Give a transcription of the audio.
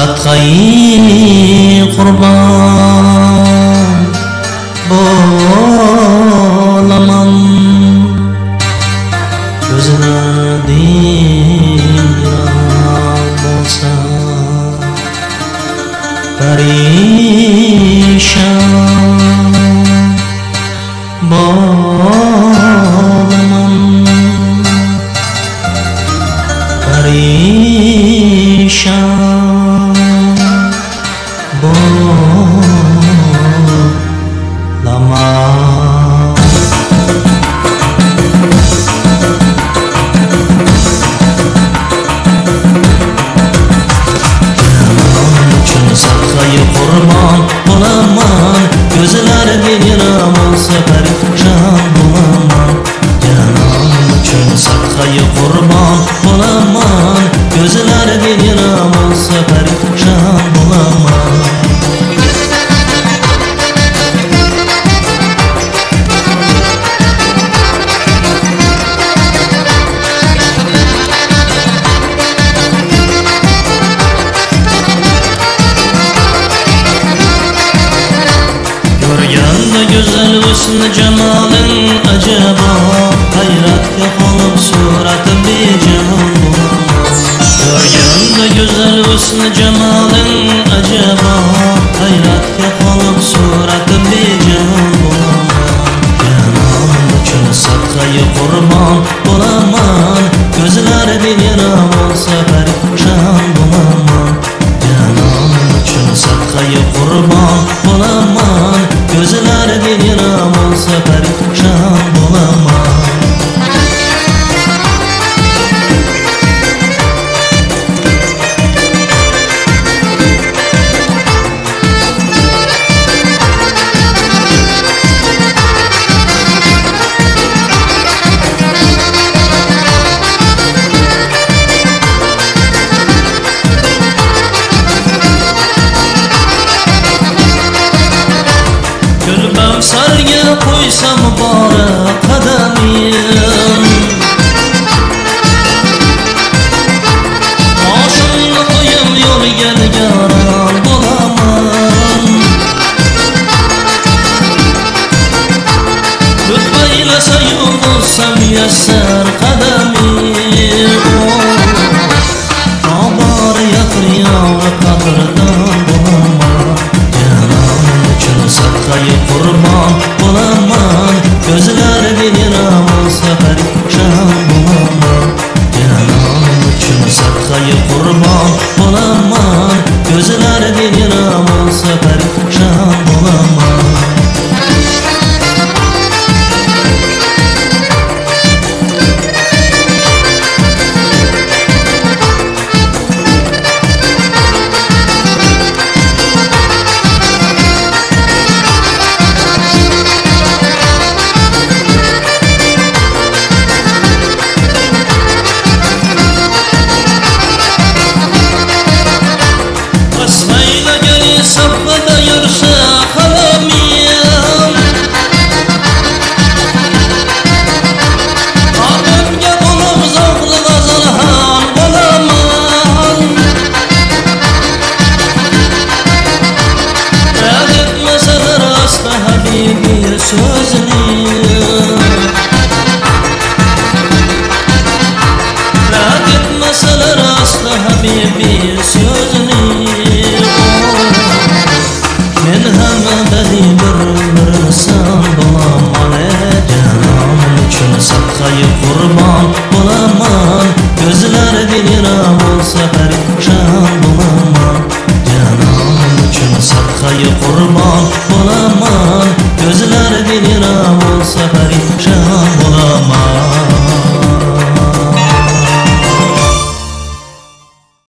sadqai qurban bo'laman ko'zlaring bo'lsa perişan bo'laman perişan bo'laman. Sadqai qurban bo'laman ko'zlaring bo'lsa perişan bo'laman. Janon uchun sadqai qurban bo'laman ko'zlaring bo'lsa perişan bo'laman. Güzel husn cemalin acaba hayratga qolib suratim bejanon bo'laman. Ko'rganda güzel husn cemalin acaba hayratga qolib suratim bejanon bo'laman. Janon uchun sadqai qurban bo'laman ko'zlaring bo'lsa perişan bo'laman. Janon uchun sadqai qurban bo'laman ko'zlaring bo'lsa perişan bo'laman. Sarga qo'ysam bora qadamim boshimni qo'yib yo'liga nigoron bo'laman. Lutfa aylasa yo'l bo'lsa muyassar qadamim tobora yaqin yovri qadrdon bo'laman. Janon uchun sadqai qurban bo'laman ko'zlaring bo'lsa perişan bo'laman. Janon uchun sadqai qurban bo'laman ko'zlaring bo'lsa perişan bo'laman. Safada yursa qalamim qalbimga to'lib zavqli g'azalhan bo'laman. Rad etmasalar asla habibi so'zni, rad etmasalar asla habibi so'zni. Men hammadayi bir inson bo'laman. Janon uchun sadqai qurban bo'laman ko'zlaring